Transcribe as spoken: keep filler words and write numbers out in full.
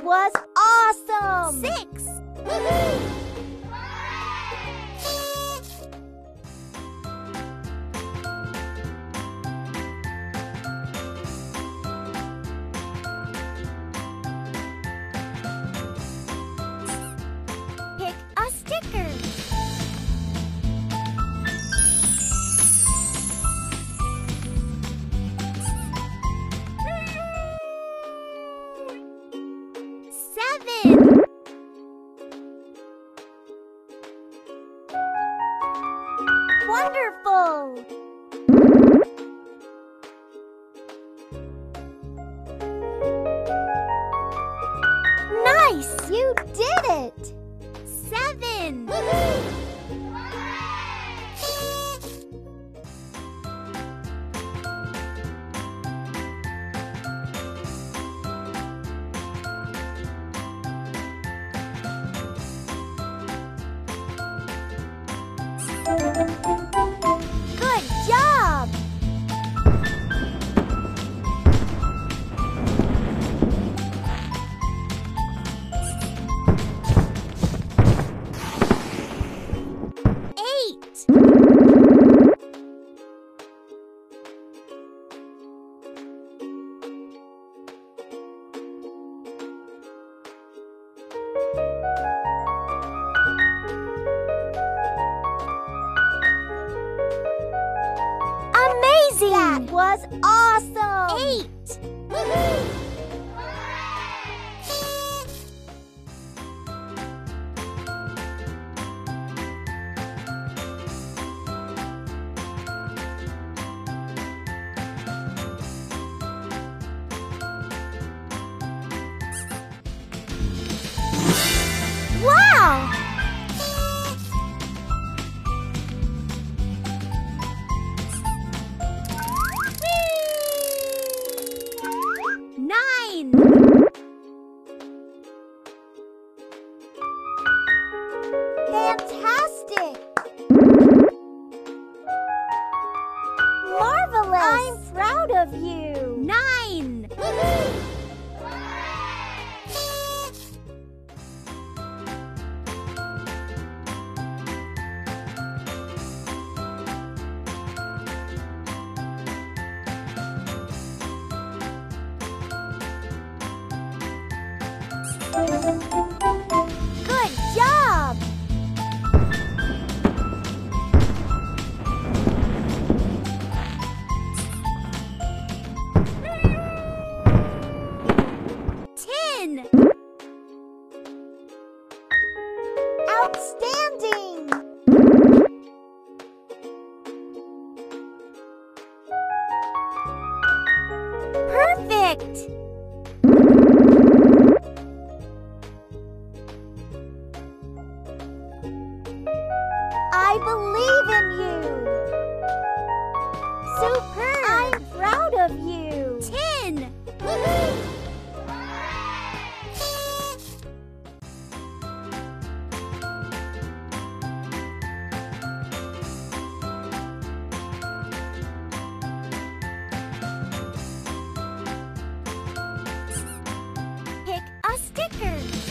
That was awesome! Six. Pick a sticker. Seven. Wonderful! Nice! You did it! Seven. Good job! Eight. Amazing! That was awesome! Eight. Wow! Nine. Fantastic! Marvelous! I'm proud of you! Nine. Good job! Ten. Outstanding! Perfect. I believe in you! Superb! I'm proud of you! Ten. Pick a sticker.